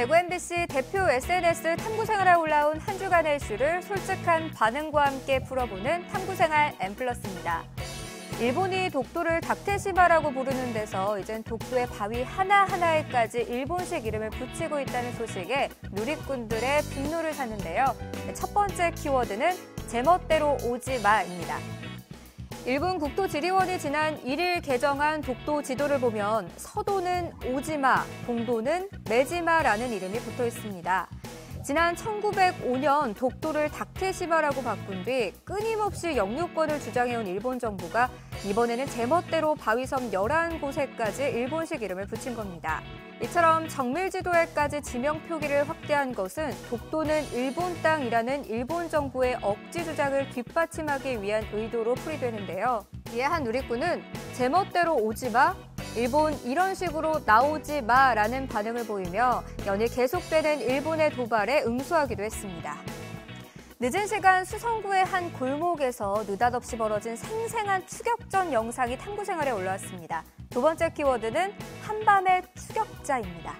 대구 MBC 대표 SNS 탐구생활에 올라온 한 주간의 이슈를 솔직한 반응과 함께 풀어보는 탐구생활 M+입니다. 일본이 독도를 닥테시마라고 부르는 데서 이젠 독도의 바위 하나하나에까지 일본식 이름을 붙이고 있다는 소식에 누리꾼들의 분노를 샀는데요. 첫 번째 키워드는 제멋대로 오지 마입니다. 일본 국토지리원이 지난 1일 개정한 독도 지도를 보면 서도는 오지마, 동도는 매지마라는 이름이 붙어 있습니다. 지난 1905년 독도를 닥테시마라고 바꾼 뒤 끊임없이 영유권을 주장해온 일본 정부가 이번에는 제멋대로 바위섬 11곳에까지 일본식 이름을 붙인 겁니다. 이처럼 정밀지도에까지 지명 표기를 확대한 것은 독도는 일본 땅이라는 일본 정부의 억지 주장을 뒷받침하기 위한 의도로 풀이되는데요. 이에 한 누리꾼은 제멋대로 오지 마, 일본 이런 식으로 나오지 마라는 반응을 보이며 연일 계속되는 일본의 도발에 응수하기도 했습니다. 늦은 시간 수성구의 한 골목에서 느닷없이 벌어진 생생한 추격전 영상이 탐구생활에 올라왔습니다. 두 번째 키워드는 한밤의 추격자입니다.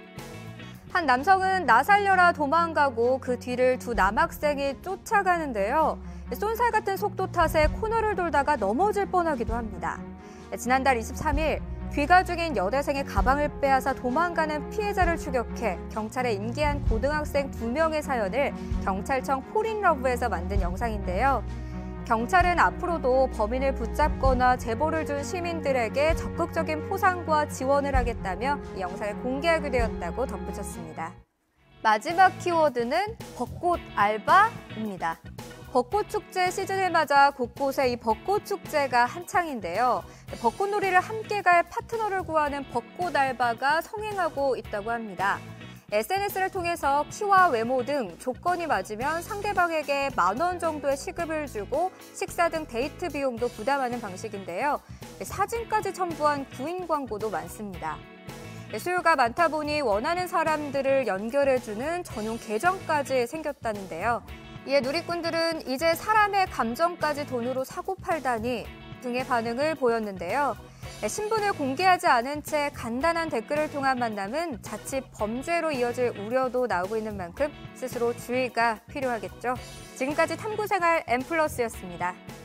한 남성은 나 살려라 도망가고 그 뒤를 두 남학생이 쫓아가는데요. 쏜살 같은 속도 탓에 코너를 돌다가 넘어질 뻔하기도 합니다. 지난달 23일 귀가 중인 여대생의 가방을 빼앗아 도망가는 피해자를 추격해 경찰에 인계한 고등학생 2명의 사연을 경찰청 폴인러브에서 만든 영상인데요. 경찰은 앞으로도 범인을 붙잡거나 제보를 준 시민들에게 적극적인 포상과 지원을 하겠다며 이 영상을 공개하게 되었다고 덧붙였습니다. 마지막 키워드는 벚꽃 알바입니다. 벚꽃 축제 시즌을 맞아 곳곳에 이 벚꽃 축제가 한창인데요. 벚꽃놀이를 함께 갈 파트너를 구하는 벚꽃 알바가 성행하고 있다고 합니다. SNS를 통해서 키와 외모 등 조건이 맞으면 상대방에게 10,000원 정도의 시급을 주고 식사 등 데이트 비용도 부담하는 방식인데요. 사진까지 첨부한 구인 광고도 많습니다. 수요가 많다 보니 원하는 사람들을 연결해주는 전용 계정까지 생겼다는데요. 이에 누리꾼들은 이제 사람의 감정까지 돈으로 사고 팔다니 등의 반응을 보였는데요. 신분을 공개하지 않은 채 간단한 댓글을 통한 만남은 자칫 범죄로 이어질 우려도 나오고 있는 만큼 스스로 주의가 필요하겠죠. 지금까지 탐구생활 M+였습니다.